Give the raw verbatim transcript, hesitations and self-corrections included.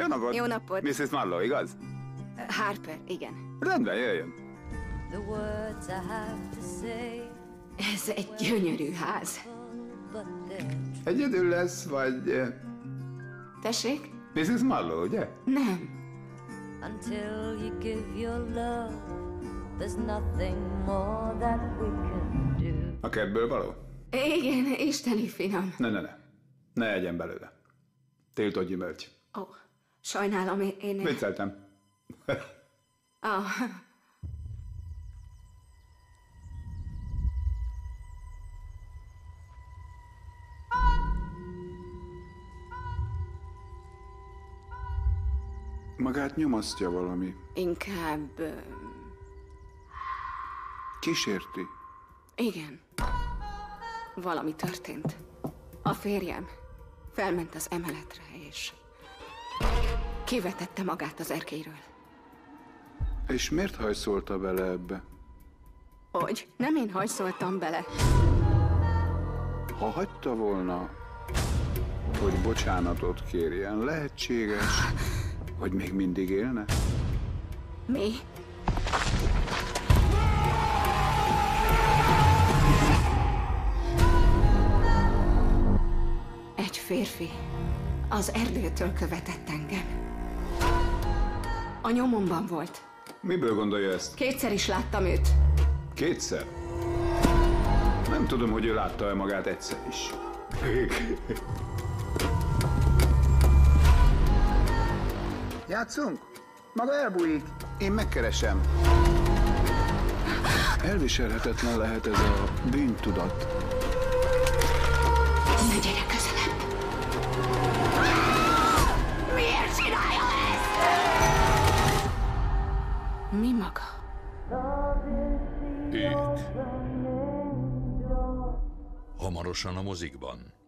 Jó napot! Jó napot! missziz Marlowe, igaz? Harper, igen. Rendben, jöjjön. Ez egy gyönyörű ház. Egyedül lesz, vagy... eh, Tessék? missziz Marlowe, ugye? Nem. Until you give your love, there's nothing more that we can do. A kertből való? Igen, isteni finom. Ne, ne, ne. Ne egyen belőle. Tiltott gyümölcs. Ó, sajnálom, én... én... Vicceltem. Oh. Magát nyomasztja valami. Inkább... ö, Kísérti. Igen. Valami történt. A férjem felment az emeletre, és kivetette magát az erkélyről. És miért hajszolta bele ebbe? Hogy? Nem én hajszoltam bele. Ha hagyta volna, hogy bocsánatot kérjen, lehetséges, hogy még mindig élne? Mi? Egy férfi az erdőtől követett engem. A nyomomban volt. Miből gondolja ezt? Kétszer is láttam őt. Kétszer? Nem tudom, hogy ő látta-e magát egyszer is. Játszunk? Maga elbújik. Én megkeresem. Elviselhetetlen lehet ez a bűntudat. Ne gyere közelebb! Miért csinálja ezt? Mi maga? Ők. Hamarosan a mozikban.